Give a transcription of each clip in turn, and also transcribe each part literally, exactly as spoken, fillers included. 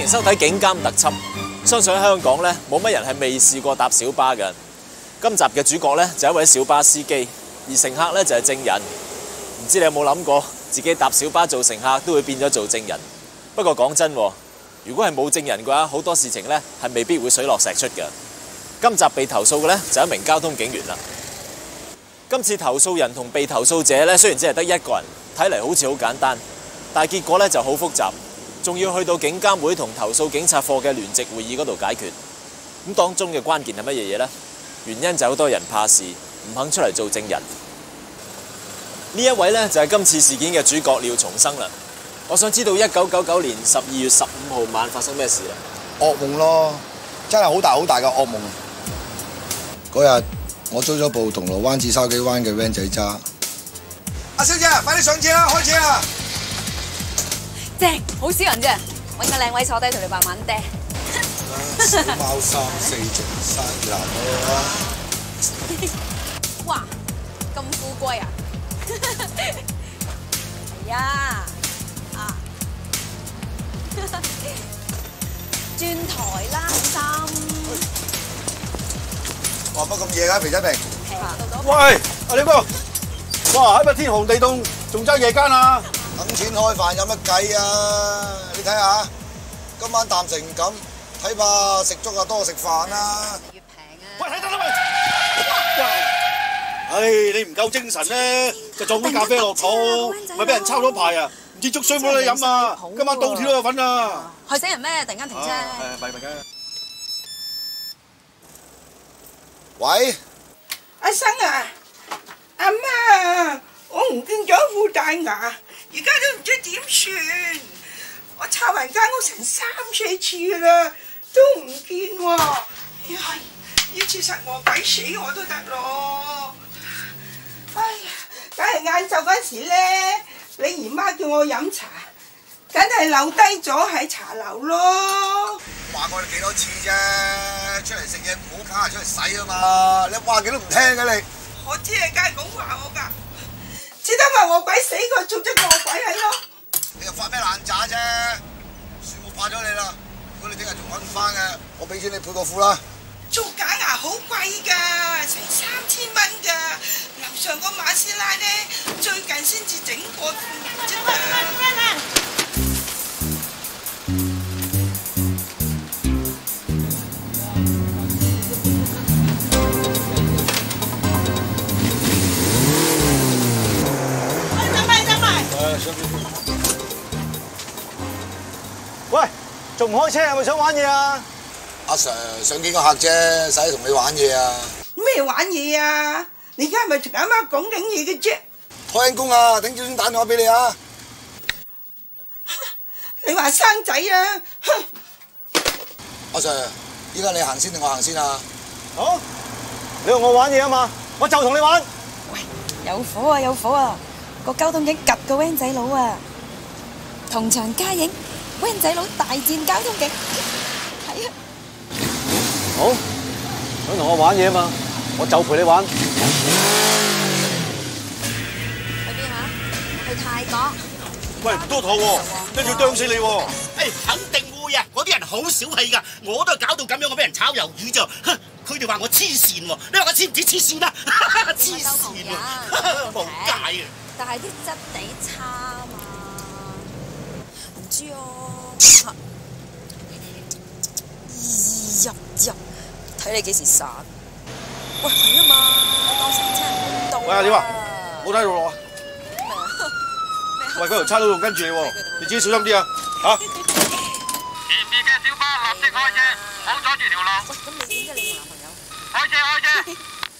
收睇警監特輯，相信喺香港咧冇乜人係未試過搭小巴嘅。今集嘅主角咧就係一位小巴司機，而乘客咧就係證人。唔知你有冇諗過自己搭小巴做乘客都會變咗做證人？不過講真，如果係冇證人嘅話，好多事情咧係未必會水落石出嘅。今集被投訴嘅咧就係一名交通警員啦。今次投訴人同被投訴者咧雖然只係得一個人，睇嚟好似好簡單，但係結果咧就好複雜。仲要去到警監會同投訴警察課嘅聯席會議嗰度解決。咁當中嘅關鍵係乜嘢嘢呢？原因就係好多人怕事，唔肯出嚟做證人。呢一位呢，就係今次事件嘅主角廖松生啦。我想知道一九九九年十二月十五號晚發生咩事啦？ 噩夢咯，真係好大好大嘅噩夢。嗰日我租咗部銅鑼灣至筲箕灣嘅 van 仔揸。阿小姐，快啲上車啦，開車啦！ 正，好少人啫，揾個靚位坐低同你慢慢嗲。 小貓三四隻生男啦！ 哇，咁富貴啊！係啊，啊，轉台啦，心。 哇，乜咁夜啊，肥仔明？ 喂，阿李哥，哇，喺咪天寒地凍，仲爭夜間啊？ 等錢開飯有乜計啊？你睇下，今晚淡成咁，睇怕食粥啊多過食飯啦。 越平啊！ 喂，睇得啦喂！唉，你唔夠精神咧，就撞杯咖啡落肚，咪俾人抄咗牌啊！唔知粥水冇得飲啊！今晚倒貼都有份啊！ 害死人咩？突然間停車。 係咪咪嘅？ 喂， 阿生啊，阿媽，我唔見咗副大牙。而家都唔知點算，我抄人間屋成三四次啦，都唔見喎。唉，呢次實我鬼死我都得咯。哎呀，梗係晏晝嗰時咧，你姨媽叫我飲茶，梗係留低咗喺茶樓咯。 話過你幾多次啫？出嚟食嘢唔好卡出嚟洗啊嘛！你話幾都唔聽嘅你。 我知你梗係咁話我㗎。只得話我鬼死佢做咗個鬼喺咯！ 你又發咩爛渣啫？算我化咗你啦！如果你聽日仲揾唔翻嘅，我俾錢你配個褲啦。 做假牙好貴㗎，成三千蚊㗎。樓上個馬師奶咧，最近先至整過啫嘛。 喂，仲唔開車？係咪想玩嘢啊？ 阿 Sir 想見個客啫，使同你玩嘢啊？ 咩玩嘢啊？你而家係咪同阿媽講緊嘢嘅啫？ 開緊工啊，頂住先打電話俾你啊！ 你話生仔啊？ 阿 Sir，依家你行先定我行先啊？ 好，你同我玩嘢啊嘛，我就同你玩。 喂，有火啊有火啊！個交通警及個 van 仔佬啊！同場加映 van 仔佬大戰交通警，係啊！ 好，想同我玩嘢啊嘛，我就陪你玩。 去邊啊？去泰國。 喂，唔多妥喎，跟住啄死你喎！ 誒，肯定會啊！嗰啲人好小氣㗎，我都係搞到咁樣，我俾人炒魷魚咋？佢哋話我黐線喎，你話我黐唔黐黐線啊？黐線喎，冇解啊！ 但係啲質地差啊嘛，唔知啊。咦入入，睇你幾時散？喂，係啊嘛，我當成真係冇到。 喂，點啊？冇睇到落啊！ 咩啊？ 喂，嗰條差佬仲跟住你喎，你自己小心啲啊！嚇！ 前面嘅小巴立即開車，唔好阻住條路。 喂，咁你點解你同男朋友？ 開車開車！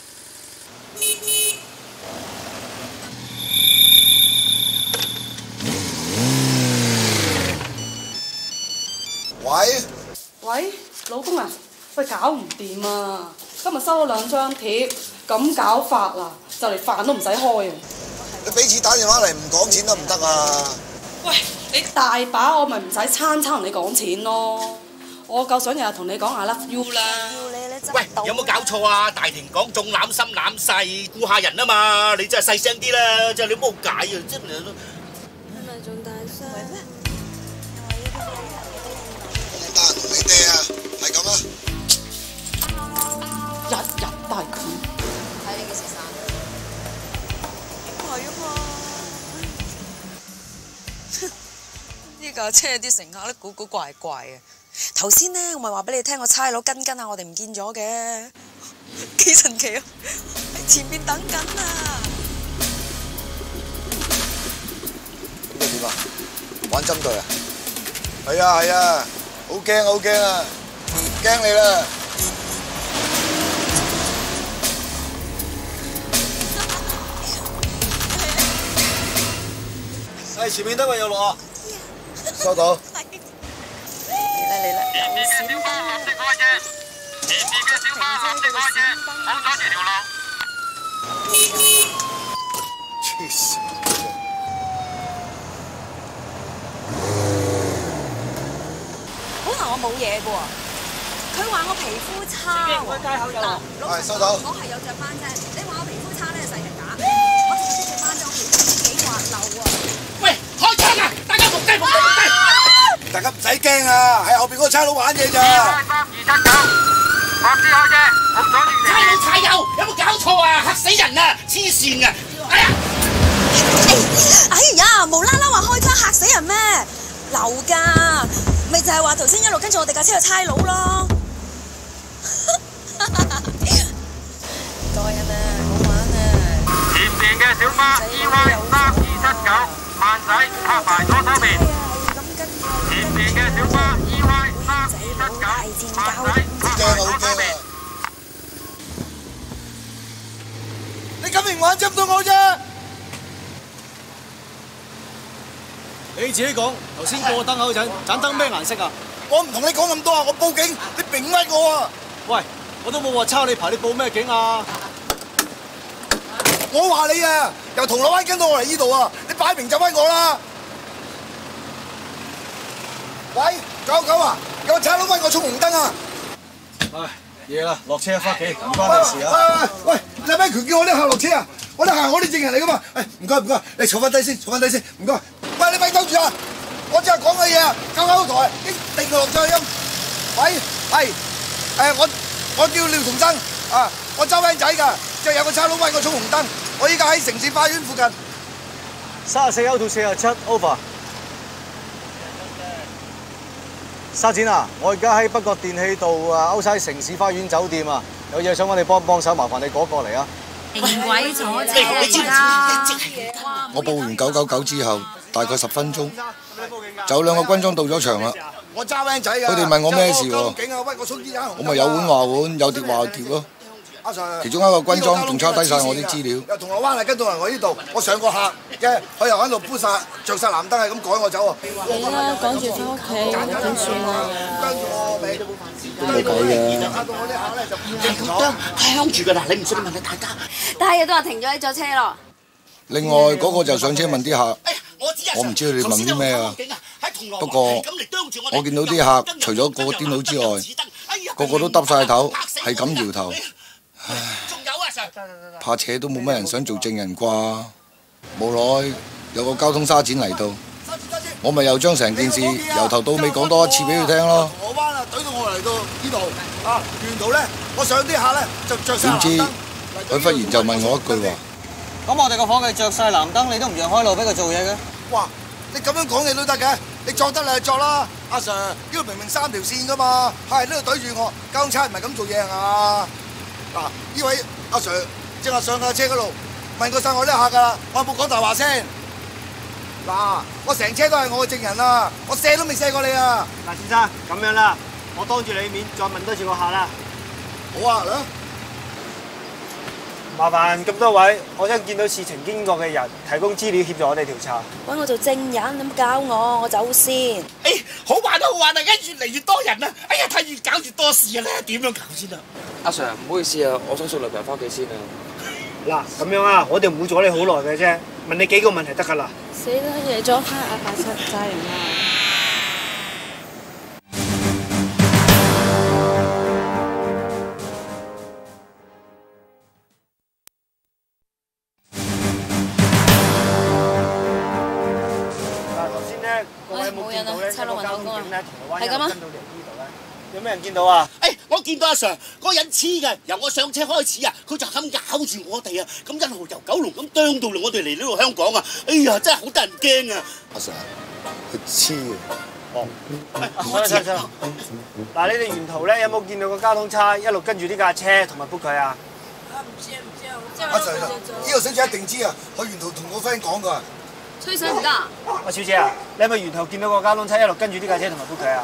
喂喂，老公啊，喂，搞唔掂啊！今日收咗兩張貼，咁搞法啊，就嚟飯都唔使開啊！ 你俾錢打電話嚟唔講錢得唔得啊？ 喂，你大把我咪唔使餐餐同你講錢咯。我夠想日日同你講I love you啦。 喂，有冇搞錯啊？大庭廣眾攬心攬勢，顧下人啊嘛！你真係細聲啲啦，真係你冇解啊！真係。 係咪仲大聲？ 架車啲乘客咧古古怪怪嘅。頭先咧，我咪話俾你聽，個差佬跟跟下我哋唔見咗嘅，幾神奇啊！喺前面等緊啊！ 咁你點啊？玩針對啊？係啊係啊，好驚好驚啊！驚你啦！ 係前面得位有落啊！ 收到。 嚟啦嚟啦！ 前面嘅小巴立即開車，前面嘅小巴立即開車，唔好阻住條路。 黐線！ 本來我冇嘢嘅喎，佢話我皮膚差喎。嗱， 係收到。 我係有隻斑啫，你話我皮膚差咧係假，我淨係識隻斑啫，我皮膚幾滑溜啊！ 喂，開槍啊！大家伏低伏低伏低！ 大家唔使驚啊，喺後邊嗰個差佬玩嘢咋。 三二七九，立即開車，唔好阻住條踩油踩油，有冇搞錯啊？嚇死人啊！黐線啊！哎呀！ 哎呀，無啦啦話開槍嚇死人咩？流㗎，咪就係話頭先一路跟住我哋架車嘅差佬咯。多人啊，好玩啊！ 前面嘅小巴 E Y 三二七九，慢駛拍埋左手邊。前面嘅小巴 E Y 三二七九，慢駛拍埋左手邊。 你咁明玩針到我啫！ 你自己講，頭先過燈口嗰陣，盞燈咩顏色啊？ 我唔同你講咁多啊！我報警，你並屈我啊！ 喂，我都冇話抄你牌，你報咩警啊？ 我話你啊，由銅鑼灣跟到我嚟呢度啊，你擺明就屈我啦！喂，九九啊，有個差佬屈我衝紅燈啊！ 唉，夜啦，落車翻屋企，唔關你事啊！ 喂喂喂，你咪權叫我啲客落車啊！我啲客我啲證人嚟噶嘛！誒，唔該唔該，你坐翻低先，坐翻低先，唔該。喂，你咪兜住啊！我只係講嘅嘢啊，九九台一定落咗音。喂，係誒，我我叫廖同生啊，我周僆仔㗎，就有個差佬屈我衝紅燈，我依家喺城市花園附近。 三十四歐到四十七 over。沙展啊，我而家喺北角電器道啊，歐西城市花園酒店啊，有嘢想揾你幫幫手，麻煩你過過嚟啊！ 定鬼坐車啦！ 我報完九九九之後，大概十分鐘，就有兩個軍裝到咗場啦。我揸 van 仔㗎，佢哋問我咩事喎？我咪有碗話碗，有碟話碟咯。阿 Sir，其中一個軍裝仲抄低晒我啲資料。由銅鑼灣嚟跟到嚟我呢度，我上個客嘅，佢又喺度搬晒着晒藍燈，係咁趕我走喎。 你啦，趕住翻屋企，點算啊？ 跟住我尾都冇計嘅。係咁多，香住㗎啦！你唔信你問下大家。 但係都話停咗喺咗車咯。 另外嗰個就上車問啲客，我唔知佢哋問啲咩啊。不過我見到啲客除咗個個癲佬之外，個個都耷晒頭，係咁搖頭。唉，怕扯都冇乜人想做證人啩。無奈有個交通沙展嚟到，我咪又將成件事由頭到尾講多一次俾佢聽咯。銅鑼灣啊，懟到我嚟到呢度啊，沿途咧，我上啲客咧就着晒藍燈。點知佢忽然就問我一句話。 咁我哋個伙計着晒藍燈，你都唔讓開路俾佢做嘢嘅？ 哇！你咁樣講嘢都得嘅，你作得你就作啦，阿 Sir。呢度明明三條線噶嘛，係呢度懟住我，交通差唔係咁做嘢啊！嗱，呢位阿 Sir 正話上架車嗰度問過晒我啲客噶啦，我有冇講大話先？嗱，我成車都係我嘅證人啦，我射都未射過你啊！ 嗱，先生咁樣啦，我當住你面再問多次個客啦。 好啊，嚟。 麻煩咁多位，我想見到事情經過嘅人提供資料協助我哋調查。 揾我做證人，咁搞我，我走先。 誒，好玩啊好玩啊，而家越嚟越多人啊！哎呀，睇越搞越多事啊！咧點樣搞先啊？ 阿 Sir， 唔好意思啊，我想送女朋友翻屋企先啊。 嗱，咁樣啊，我哋唔會阻你好耐嘅啫，問你幾個問題得㗎啦。 死啦！夜咗拍阿發出責任啊！ 冇人啊，差佬問口供啊，係咁啊！ 有咩人見到啊？ 誒，我見到阿 Sir 嗰個人黐嘅，由我上車開始啊，佢就咁咬住我哋啊，咁一路由九龍咁啄到嚟我哋嚟呢度香港啊！哎呀，真係好得人驚啊！ 阿 Sir， 佢黐嘅。 哦，收啦收啦收啦！嗱，你哋沿途咧有冇見到個交通差一路跟住呢架車同埋 book 佢啊？ 唔知唔知啊， 阿 Sir，呢個小姐一定知啊，佢沿途同我 friend 講㗎。 吹水唔得啊！ 阿小姐啊，你係咪沿途見到個交通差一路跟住呢架車同埋 book 佢啊？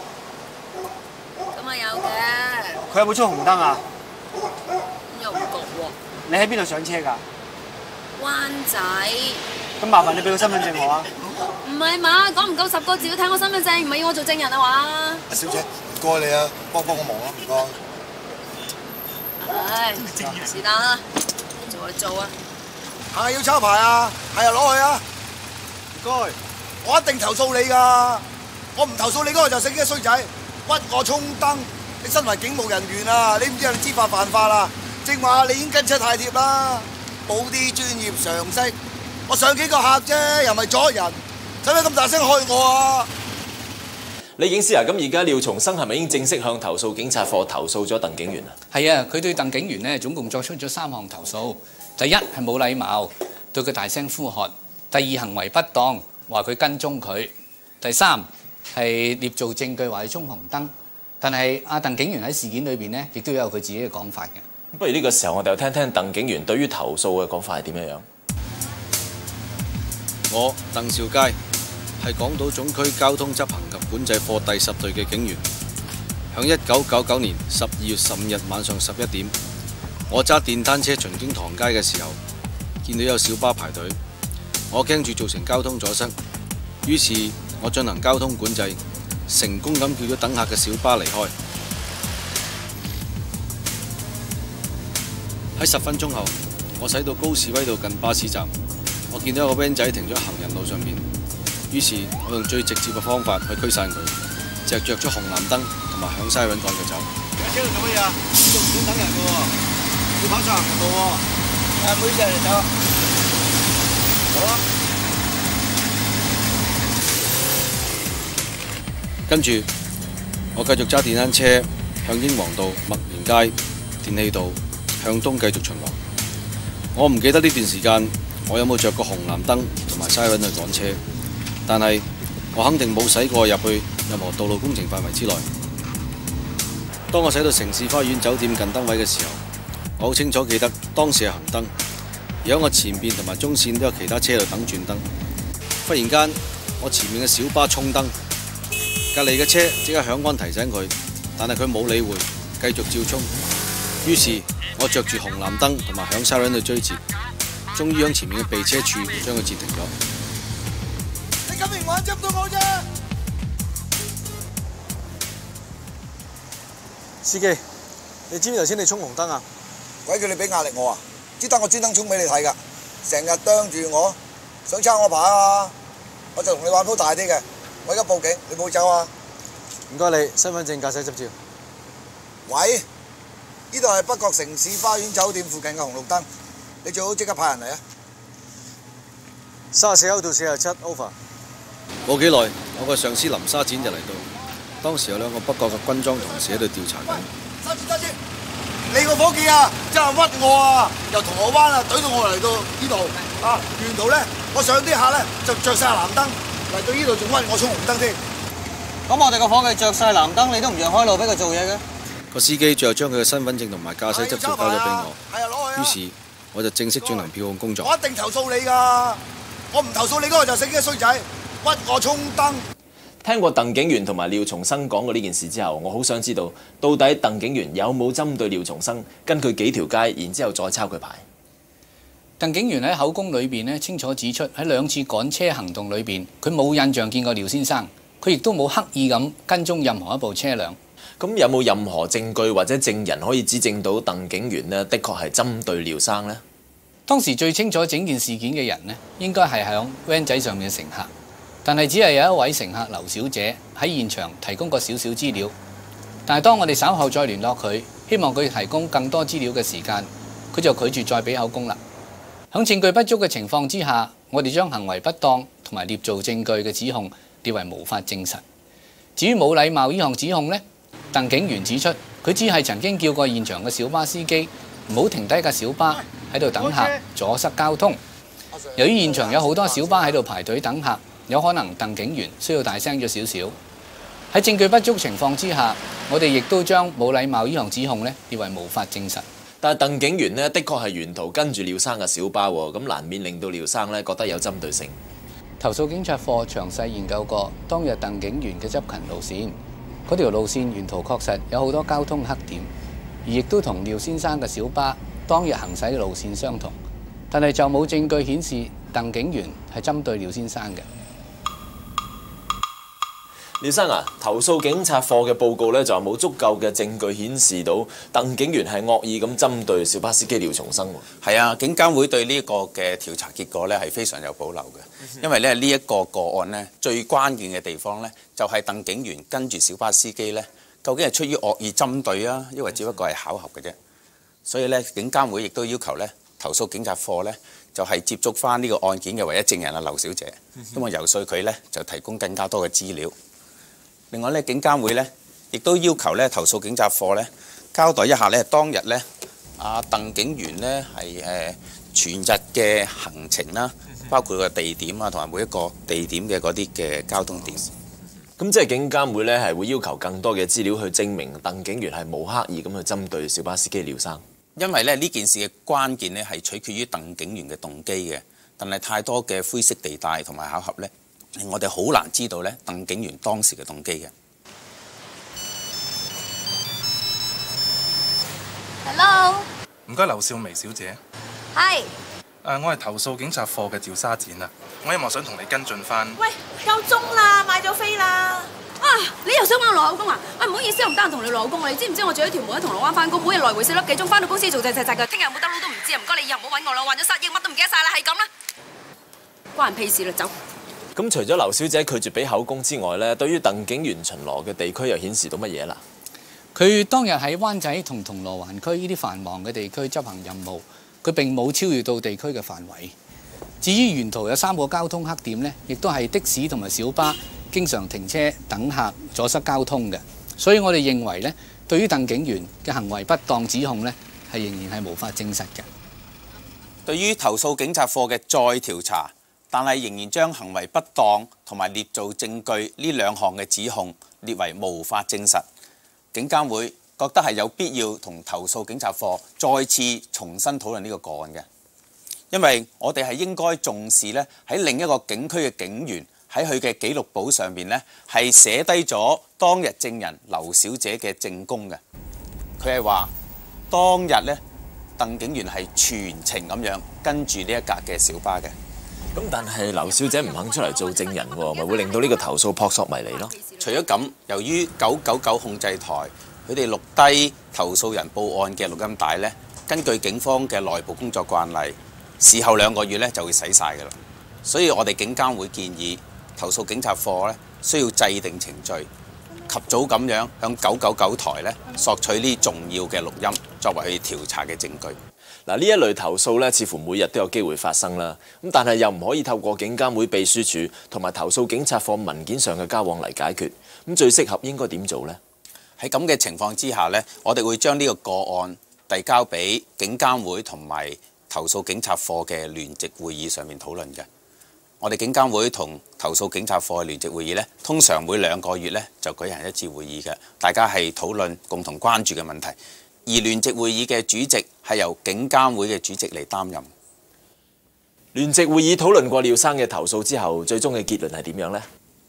咁啊有嘅。 佢有冇衝紅燈啊？ 又唔覺喎。 你喺邊度上車㗎？ 灣仔。 咁麻煩你俾個身份證我啊！ 唔係嘛，講唔夠十個字要睇我身份證，唔係要我做證人啊嘛！ 阿小姐，唔該你啊，幫幫我忙啊，唔該。 唉，是但啦，做就做啊！ 係咪要抄牌啊？係啊，攞去啊！唔該，我一定投訴你㗎！我唔投訴你嗰個就姓嘅衰仔，屈我衝燈！你身為警務人員啊，你唔知係知法犯法啦！正話你已經跟車太貼啦，冇啲專業常識。我上幾個客啫，又唔係阻人，使唔使咁大聲開我啊？ 李警司啊，咁而家廖松生係咪已經正式向投訴警察課投訴咗鄧警員啊？ 係啊，佢對鄧警員呢總共作出咗三項投訴。第一係冇禮貌，對佢大聲呼喝；第二行為不當，話佢跟蹤佢；第三係捏造證據話佢衝紅燈。但係阿鄧警員喺事件裏邊呢，亦都有佢自己嘅講法嘅。 不如呢個時候我哋又聽聽鄧警員對於投訴嘅講法係點樣樣。 我鄧兆佳係港島總區交通執行及管制課第十隊嘅警員。響一九九九年十二月十五日晚上十一點，我揸電單車巡經唐街嘅時候，見到有小巴排隊，我驚住造成交通阻塞，於是我進行交通管制，成功咁叫咗等客嘅小巴離開。喺十分鐘後，我駛到高士威道近巴士站。我見到有個 van 仔停咗行人路上面，於是我用最直接嘅方法去驅散佢，就着咗紅藍燈同埋響西輪趕佢走。 喺車度做乜嘢啊？呢度唔准等人嘅喎，要跑上行人路喎。誒，唔好意思，嚟走。好啦。 跟住我繼續揸電單車向英皇道、麥連街、電氣道向東繼續巡邏。我唔記得呢段時間我有冇着過紅藍燈同埋西輪去趕車，但係我肯定冇駛過入去任何道路工程範圍之內。當我駛到城市花園酒店近燈位嘅時候，我好清楚記得當時係紅燈，而喺我前邊同埋中線都有其他車喺度等轉燈。忽然間，我前面嘅小巴衝燈，隔離嘅車即刻響安提醒佢，但係佢冇理會，繼續照衝。於是，我着住紅藍燈同埋響西輪去追截。終於喺前面嘅避車處將佢截停咗。 你咁明玩執到我啫！ 司機，你知唔知頭先你衝紅燈啊？ 鬼叫你俾壓力我啊！知得我專登衝俾你睇㗎，成日啄住我，想抄我牌啊！我就同你玩鋪大啲嘅，我而家報警，你冇走啊！ 唔該你，身份證、駕駛執照。 喂，呢度係北角城市花園酒店附近嘅紅綠燈。你最好即刻派人嚟啊！ 三十四歐到四十七 over。 冇幾耐，我個上司林沙展就嚟到。當時有兩個北角嘅軍裝同事喺度調查緊。 沙展沙展，你個伙計啊，真係屈我啊！由銅鑼灣啊，懟到我嚟到呢度啊！沿途咧，我上啲客咧就着晒藍燈，嚟到呢度仲屈我衝紅燈添。 咁我哋個伙計着晒藍燈，你都唔讓開路俾佢做嘢嘅？ 個司機最後將佢嘅身份證同埋駕駛執照交咗俾我。係啊，攞去啊！於是我就正式進行票控工作。 我一定投訴你㗎！我唔投訴你嗰個就死嘅衰仔，屈我衝燈。 聽過鄧警員同埋廖松生講過呢件事之後，我好想知道到底鄧警員有冇針對廖松生跟佢幾條街，然之後再抄佢牌？ 鄧警員喺口供裏邊咧清楚指出，喺兩次趕車行動裏邊，佢冇印象見過廖先生，佢亦都冇刻意咁跟蹤任何一部車輛。 咁有冇任何證據或者證人可以指證到鄧警員呢的確係針對廖生呢？ 當時最清楚整件事件嘅人呢，應該係響 van 仔上面嘅乘客，但係只係有一位乘客劉小姐喺現場提供過少少資料。但係當我哋稍後再聯絡佢，希望佢提供更多資料嘅時間，佢就拒絕再俾口供啦。響證據不足嘅情況之下，我哋將行為不當同埋捏造證據嘅指控列為無法證實。至於冇禮貌呢項指控呢，鄧警員指出，佢只係曾經叫過現場嘅小巴司機唔好停低架小巴喺度等客，阻塞交通。由於現場有好多小巴喺度排隊等客， 有可能鄧警員需要大聲咗少少。喺證據不足情況之下，我哋亦都將冇禮貌呢項指控咧列為無法證實。 但係鄧警員呢，的確係沿途跟住廖生嘅小巴喎，咁難免令到廖生咧覺得有針對性。 投訴警察課詳細研究過當日鄧警員嘅執勤路線，嗰條路線沿途確實有好多交通黑點，而亦都同廖先生嘅小巴當日行駛嘅路線相同，但係就冇證據顯示鄧警員係針對廖先生嘅。 廖生啊，投訴警察課嘅報告咧就冇足夠嘅證據顯示到鄧警員係惡意咁針對小巴司機廖松生喎。 係啊，警監會對呢個嘅調查結果咧係非常有保留嘅，因為咧呢一個個案咧最關鍵嘅地方咧就係鄧警員跟住小巴司機咧，究竟係出於惡意針對啊，抑或只不過係巧合嘅啫。所以咧警監會亦都要求咧投訴警察課咧就係接觸翻呢個案件嘅唯一證人啊劉小姐，咁啊游說佢咧就提供更加多嘅資料。另外咧，警監會咧亦都要求咧投訴警察課咧交代一下咧當日咧阿鄧警員咧係誒全日嘅行程啦，包括個地點啊，同埋每一個地點嘅嗰啲嘅交通點。 咁即係警監會咧係會要求更多嘅資料去證明鄧警員係冇刻意咁去針對小巴司機廖生。 因為咧呢件事嘅關鍵咧係取決於鄧警員嘅動機嘅，但係太多嘅灰色地帶同埋巧合咧。我哋好難知道咧鄧警員當時嘅動機嘅。 Hello， 唔該，劉少薇小姐。 係。 誒，我係投訴警察課嘅趙沙展啊，我希望想同你跟進翻。 喂，夠鐘啦，買咗飛啦。 啊！你又想揾我落口供啊？喂，唔好意思，我唔得閒同你落口供啊！你知唔知我住喺屯門喺銅鑼灣翻工，每日來回四粒幾鐘，翻到公司做滯滯滯㗎。聽日有冇得撈都唔知啊！唔該你以後唔好揾我啦，患咗失憶，乜都唔記得晒啦，係咁啦。關人屁事啦，走。 咁除咗劉小姐拒絕俾口供之外咧，對於鄧警員巡邏嘅地區又顯示到乜嘢啦？ 佢當日喺灣仔同銅鑼灣區呢啲繁忙嘅地區執行任務，佢並冇超越到地區嘅範圍。至於沿途有三個交通黑點呢，亦都係的士同埋小巴經常停車等客，阻塞交通嘅。所以我哋認為呢，對於鄧警員嘅行為不當指控呢，係仍然係無法證實嘅。 對於投訴警察課嘅再調查，但係仍然將行為不當同埋捏造證據呢兩項嘅指控列為無法證實，警監會覺得係有必要同投訴警察課再次重新討論呢個個案嘅，因為我哋係應該重視咧喺另一個警區嘅警員喺佢嘅記錄簿上邊咧係寫低咗當日證人劉小姐嘅證供嘅，佢係話當日咧鄧警員係全程咁樣跟住呢一架嘅小巴嘅。 咁但係劉小姐唔肯出嚟做證人喎，咪會令到呢個投訴撲朔迷離咯。 除咗咁，由於九九九控制台佢哋錄低投訴人報案嘅錄音帶呢，根據警方嘅內部工作慣例，事後兩個月呢就會洗晒㗎啦。所以我哋警監會建議投訴警察課呢需要制定程序，及早咁樣向九九九台呢索取呢重要嘅錄音，作為去調查嘅證據。 嗱，呢一類投訴咧，似乎每日都有機會發生啦。咁但係又唔可以透過警監會秘書處同埋投訴警察課文件上嘅交往嚟解決。咁最適合應該點做呢？ 喺咁嘅情況之下呢，我哋會將呢個個案遞交俾警監會同埋投訴警察課嘅聯席會議上面討論嘅。我哋警監會同投訴警察課嘅聯席會議呢，通常每兩個月呢就舉行一次會議嘅，大家係討論共同關注嘅問題。而聯席會議嘅主席係由警監會嘅主席嚟擔任。 聯席會議討論過廖生嘅投訴之後，最終嘅結論係點樣呢？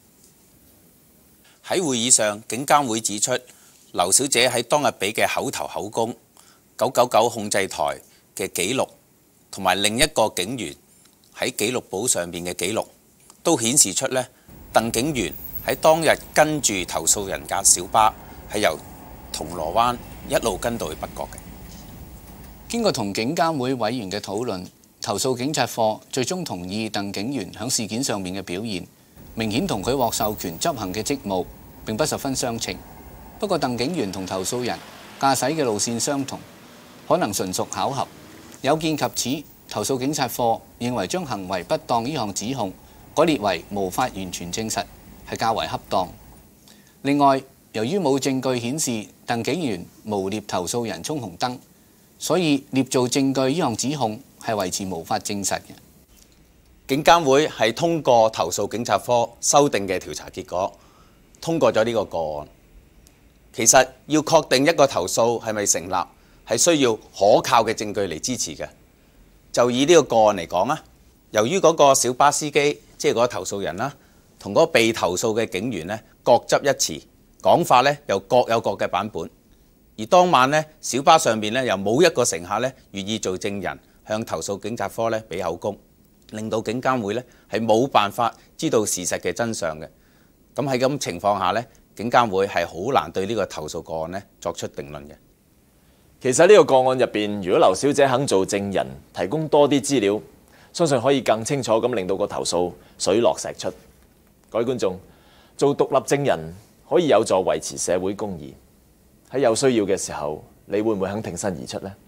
喺會議上，警監會指出，劉小姐喺當日俾嘅口頭口供、九九九控制台嘅記錄，同埋另一個警員喺記錄簿上邊嘅記錄，都顯示出咧，鄧警員喺當日跟住投訴人架小巴係由銅鑼灣一路跟到去北角嘅。 經過同警監會委員嘅討論，投訴警察課最終同意鄧警員喺事件上面嘅表現，明顯同佢獲授權執行嘅職務並不十分相稱。不過鄧警員同投訴人駕駛嘅路線相同，可能純屬巧合。有見及此，投訴警察課認為將行為不當呢項指控改列為無法完全證實，係較為恰當。另外，由於冇證據顯示鄧警員誣衊投訴人衝紅燈，所以捏造證據呢項指控係維持無法證實嘅。 警監會係通過投訴警察科修訂嘅調查結果，通過咗呢個個案。其實要確定一個投訴係咪成立，係需要可靠嘅證據嚟支持嘅。就以呢個個案嚟講啊，由於嗰個小巴司機，即係嗰個投訴人啦，同嗰個被投訴嘅警員呢，各執一詞，講法呢又各有各嘅版本。而當晚呢，小巴上面呢又冇一個乘客呢願意做證人，向投訴警察科呢俾口供，令到警監會呢係冇辦法知道事實嘅真相嘅。咁喺咁情況下呢，警監會係好難對呢個投訴個案呢作出定論嘅。 其實呢個個案入邊，如果劉小姐肯做證人，提供多啲資料，相信可以更清楚咁令到個投訴水落石出。各位觀眾，做獨立證人可以有助維持社會公義。喺有需要嘅時候，你會唔會肯挺身而出呢？